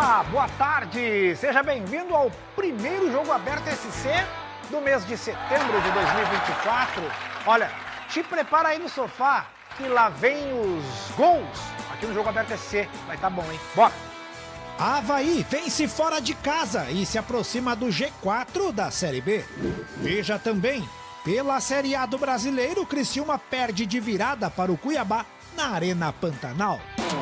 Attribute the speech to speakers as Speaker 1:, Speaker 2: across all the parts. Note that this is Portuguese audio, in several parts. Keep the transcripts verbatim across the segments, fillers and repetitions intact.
Speaker 1: Olá, boa tarde! Seja bem-vindo ao primeiro Jogo Aberto S C do mês de setembro de dois mil e vinte e quatro. Olha, te prepara aí no sofá que lá vem os gols aqui no Jogo Aberto S C. Vai tá bom, hein? Bora!
Speaker 2: Avaí vence fora de casa e se aproxima do G quatro da Série B. Veja também, pela Série A do Brasileiro, Criciúma perde de virada para o Cuiabá na Arena Pantanal.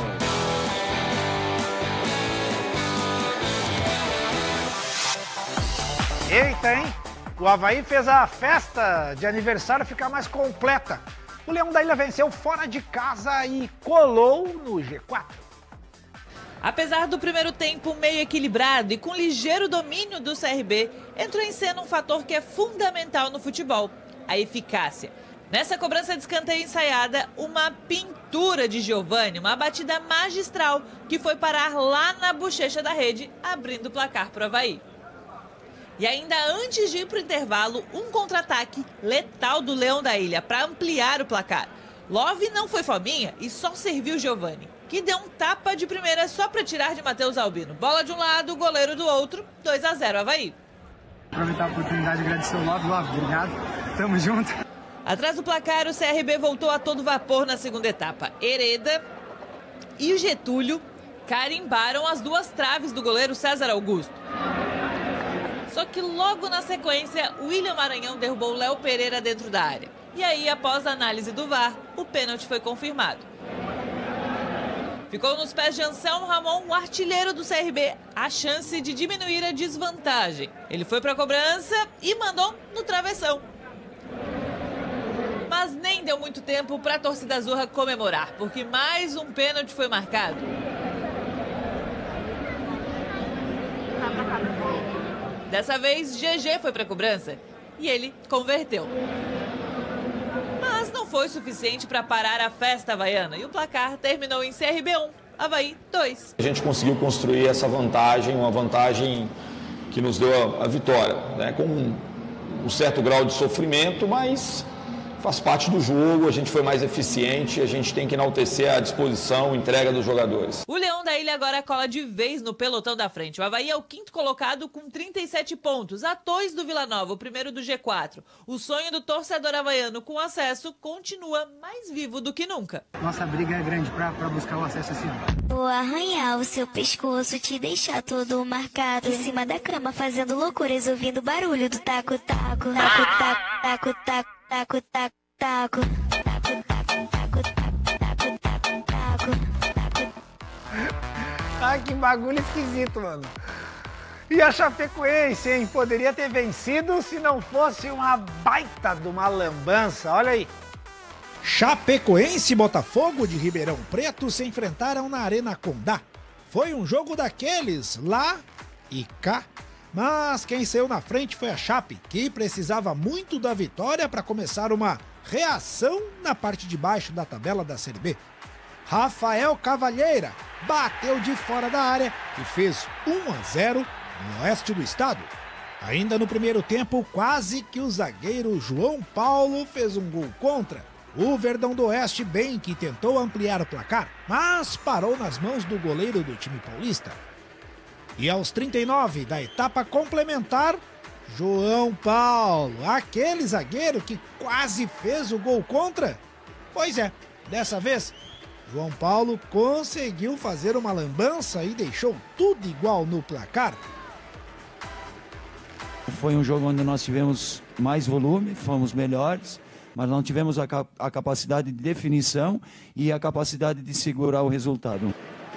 Speaker 1: Eita, hein? O Avaí fez a festa de aniversário ficar mais completa. O Leão da Ilha venceu fora de casa e colou no G quatro.
Speaker 3: Apesar do primeiro tempo meio equilibrado e com ligeiro domínio do C R B, entrou em cena um fator que é fundamental no futebol: a eficácia. Nessa cobrança de escanteio ensaiada, uma pintura de Giovani, uma batida magistral que foi parar lá na bochecha da rede, abrindo o placar para o Avaí. E ainda antes de ir para o intervalo, um contra-ataque letal do Leão da Ilha para ampliar o placar. Love não foi fominha e só serviu Giovani, que deu um tapa de primeira só para tirar de Matheus Albino. Bola de um lado, goleiro do outro, dois a zero Avaí.
Speaker 4: Aproveitar a oportunidade de agradecer o Love. Love, obrigado. Tamo junto.
Speaker 3: Atrás do placar, o C R B voltou a todo vapor na segunda etapa. Hereda e o Getúlio carimbaram as duas traves do goleiro César Augusto. Só que logo na sequência, o William Maranhão derrubou o Léo Pereira dentro da área. E aí, após a análise do V A R, o pênalti foi confirmado. Ficou nos pés de Anselmo Ramon, o artilheiro do C R B, a chance de diminuir a desvantagem. Ele foi para a cobrança e mandou no travessão. Mas nem deu muito tempo para a torcida azurra comemorar, porque mais um pênalti foi marcado. Dessa vez, G G foi para a cobrança e ele converteu. Mas não foi suficiente para parar a festa havaiana e o placar terminou em C R B um, Avaí dois.
Speaker 5: A gente conseguiu construir essa vantagem, uma vantagem que nos deu a, a vitória, né? Com um, um certo grau de sofrimento, mas faz parte do jogo, a gente foi mais eficiente, a gente tem que enaltecer a disposição, a entrega dos jogadores.
Speaker 3: O Leão da Ilha agora cola de vez no pelotão da frente. O Avaí é o quinto colocado com trinta e sete pontos, a dois do Vila Nova, o primeiro do G quatro. O sonho do torcedor havaiano com acesso continua mais vivo do que nunca.
Speaker 4: Nossa briga é grande pra, pra buscar o acesso esse ano.
Speaker 6: Vou arranhar o seu pescoço, te deixar todo marcado em cima da cama, fazendo loucuras, ouvindo o barulho do taco-taco. Taco-taco, taco-taco, taco-taco, taco. Taco, taco, taco, taco, taco, taco.
Speaker 1: Ah, que bagulho esquisito, mano. E a Chapecoense, hein? Poderia ter vencido se não fosse uma baita de uma lambança. Olha aí.
Speaker 2: Chapecoense e Botafogo de Ribeirão Preto se enfrentaram na Arena Condá. Foi um jogo daqueles, lá e cá. Mas quem saiu na frente foi a Chape, que precisava muito da vitória para começar uma reação na parte de baixo da tabela da Série B. Rafael Cavalheira bateu de fora da área e fez um a zero no oeste do estado. Ainda no primeiro tempo, quase que o zagueiro João Paulo fez um gol contra. O Verdão do Oeste bem que tentou ampliar o placar, mas parou nas mãos do goleiro do time paulista. E aos trinta e nove da etapa complementar, João Paulo, aquele zagueiro que quase fez o gol contra. Pois é, dessa vez, João Paulo conseguiu fazer uma lambança e deixou tudo igual no placar.
Speaker 7: Foi um jogo onde nós tivemos mais volume, fomos melhores, mas não tivemos a, cap- a capacidade de definição e a capacidade de segurar o resultado.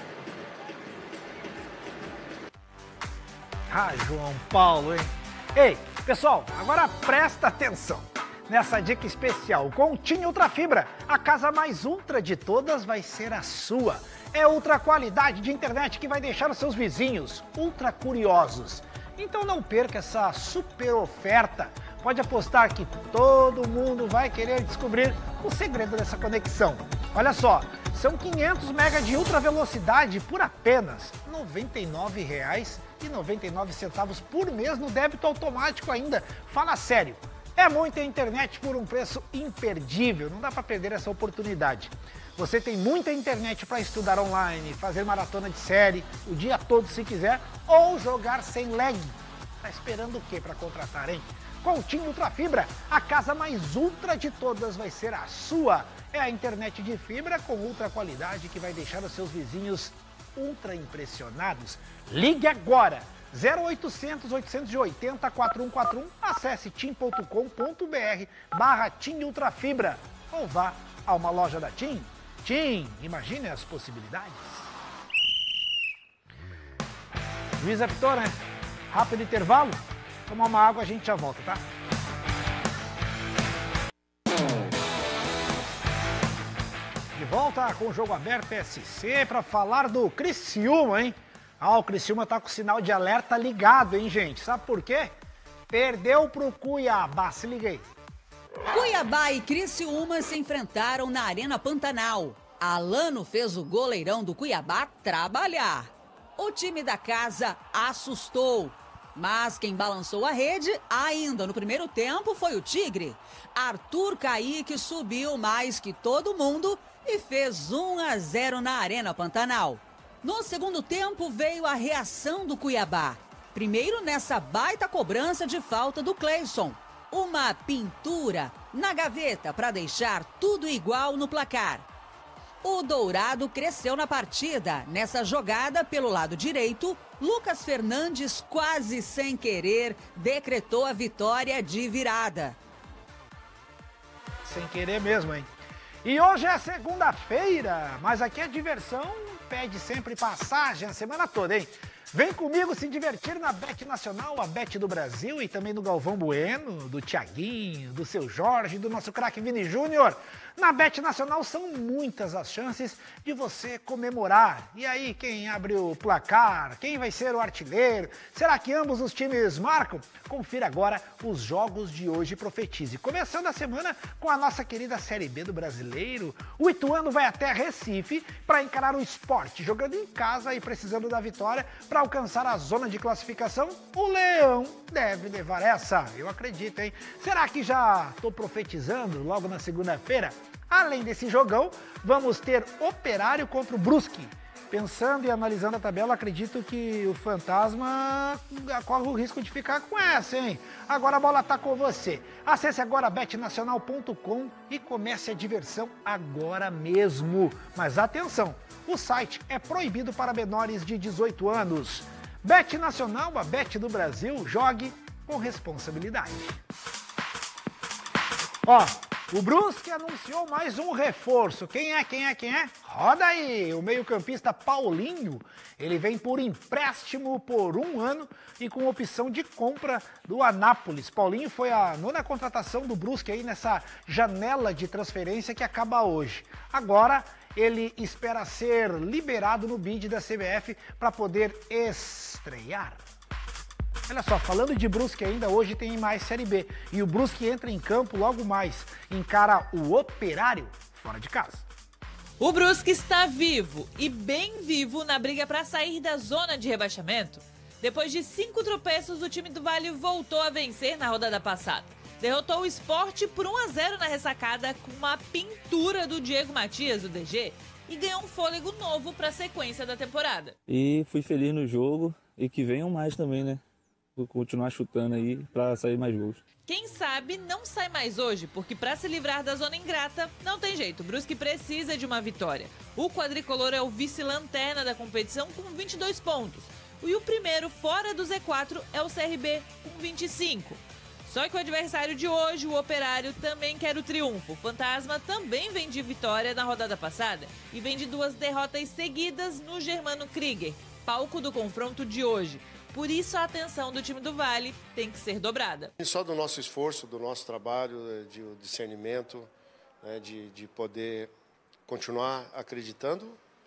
Speaker 1: Ah, João Paulo, hein? Ei, pessoal, agora presta atenção nessa dica especial. Com o TIM Ultra Fibra, a casa mais ultra de todas vai ser a sua. É ultra qualidade de internet que vai deixar os seus vizinhos ultra curiosos. Então não perca essa super oferta. Pode apostar que todo mundo vai querer descobrir o segredo dessa conexão. Olha só, são quinhentos megas de ultra velocidade por apenas noventa e nove reais e noventa e nove centavos por mês no débito automático ainda. Fala sério, é muita internet por um preço imperdível, não dá para perder essa oportunidade. Você tem muita internet para estudar online, fazer maratona de série o dia todo se quiser, ou jogar sem lag. Tá esperando o que para contratar, hein? Com o TIM Ultra Fibra, a casa mais ultra de todas vai ser a sua. É a internet de fibra com ultra qualidade que vai deixar os seus vizinhos ultra impressionados. Ligue agora! zero oitocentos, oitocentos e oitenta, quatro um quatro um, acesse tim ponto com ponto br barra TIM Ultra Fibra ou vá a uma loja da TIM. TIM, imagine as possibilidades. Luiz apitou, né? Rápido intervalo, tomar uma água, a gente já volta, tá? De volta com o Jogo Aberto S C para falar do Criciúma, hein? Ah, o Criciúma tá com o sinal de alerta ligado, hein, gente? Sabe por quê? Perdeu pro Cuiabá, se liga aí.
Speaker 8: Cuiabá e Criciúma se enfrentaram na Arena Pantanal. Alano fez o goleirão do Cuiabá trabalhar. O time da casa assustou. Mas quem balançou a rede ainda no primeiro tempo foi o Tigre. Arthur Caíque subiu mais que todo mundo e fez um a zero na Arena Pantanal. No segundo tempo veio a reação do Cuiabá. Primeiro nessa baita cobrança de falta do Cleison. Uma pintura na gaveta para deixar tudo igual no placar. O Dourado cresceu na partida. Nessa jogada pelo lado direito, Lucas Fernandes, quase sem querer, decretou a vitória de virada.
Speaker 1: Sem querer mesmo, hein? E hoje é segunda-feira, mas aqui a diversão pede sempre passagem a semana toda, hein? Vem comigo se divertir na Bet Nacional, a Bet do Brasil, e também no Galvão Bueno, do Thiaguinho, do Seu Jorge, do nosso craque Vini Júnior. Na Bet Nacional são muitas as chances de você comemorar. E aí, quem abre o placar? Quem vai ser o artilheiro? Será que ambos os times marcam? Confira agora os jogos de hoje e profetize. Começando a semana com a nossa querida Série B do Brasileiro. O Ituano vai até Recife para encarar o Sport, jogando em casa e precisando da vitória para alcançar a zona de classificação. O Leão deve levar essa, eu acredito, hein? Será que já estou profetizando logo na segunda-feira? Além desse jogão, vamos ter Operário contra o Brusque. Pensando e analisando a tabela, acredito que o Fantasma corre o risco de ficar com essa, hein? Agora a bola tá com você. Acesse agora bet nacional ponto com e comece a diversão agora mesmo. Mas atenção, o site é proibido para menores de dezoito anos. Bet Nacional, a Bet do Brasil, jogue com responsabilidade. Ó, o Brusque anunciou mais um reforço. Quem é, quem é, quem é? Roda aí! O meio-campista Paulinho, ele vem por empréstimo por um ano e com opção de compra do Anápolis. Paulinho foi a nona contratação do Brusque aí nessa janela de transferência que acaba hoje. Agora, ele espera ser liberado no bid da C B F para poder estrear. Olha só, falando de Brusque ainda, hoje tem mais Série B. E o Brusque entra em campo logo mais. Encara o Operário fora de casa.
Speaker 3: O Brusque está vivo e bem vivo na briga para sair da zona de rebaixamento. Depois de cinco tropeços, o time do Vale voltou a vencer na rodada passada. Derrotou o Sport por um a zero na ressacada com uma pintura do Diego Matias, do D G, e ganhou um fôlego novo para a sequência da temporada.
Speaker 9: E fui feliz no jogo e que venham mais também, né? Vou continuar chutando aí para sair mais gols.
Speaker 3: Quem sabe não sai mais hoje, porque para se livrar da zona ingrata, não tem jeito. O Brusque precisa de uma vitória. O quadricolor é o vice-lanterna da competição com vinte e dois pontos. E o primeiro fora do Z quatro é o C R B com vinte e cinco. Só que o adversário de hoje, o Operário, também quer o triunfo. O Fantasma também vem de vitória na rodada passada e vem de duas derrotas seguidas no Germano Krieger, palco do confronto de hoje. Por isso, a atenção do time do Vale tem que ser dobrada.
Speaker 10: Só do nosso esforço, do nosso trabalho, de discernimento, né, de, de poder continuar acreditando.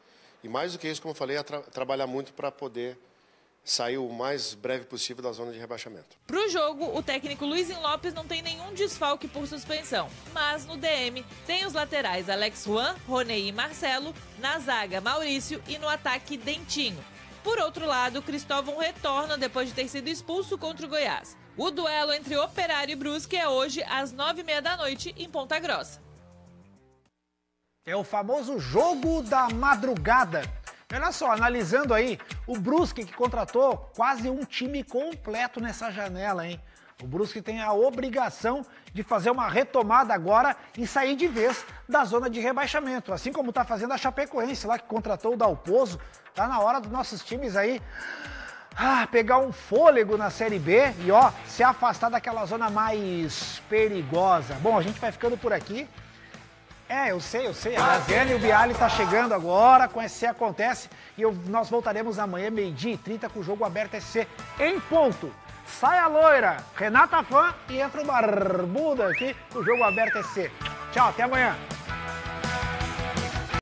Speaker 10: E mais do que isso, como eu falei, é tra trabalhar muito para poder sair o mais breve possível da zona de rebaixamento.
Speaker 3: Para o jogo, o técnico Luizinho Lopes não tem nenhum desfalque por suspensão. Mas no D M tem os laterais Alex Juan, Ronei e Marcelo, na zaga Maurício e no ataque Dentinho. Por outro lado, Cristóvão retorna depois de ter sido expulso contra o Goiás. O duelo entre Operário e Brusque é hoje às nove e meia da noite em Ponta Grossa.
Speaker 1: É o famoso jogo da madrugada. Olha só, analisando aí, o Brusque que contratou quase um time completo nessa janela, hein? O Brusque tem a obrigação de fazer uma retomada agora e sair de vez da zona de rebaixamento. Assim como está fazendo a Chapecoense lá, que contratou o Dalpozo. Tá na hora dos nossos times aí ah, pegar um fôlego na Série B e ó, se afastar daquela zona mais perigosa. Bom, a gente vai ficando por aqui. É, eu sei, eu sei. A Graziane e o Bialy tá chegando agora com esse Acontece. E eu, nós voltaremos amanhã, meio-dia e trinta, com o Jogo Aberto S C em ponto. Sai a loira, Renata Fã, e entra o Barbuda aqui com o Jogo Aberto S C. Tchau, até amanhã.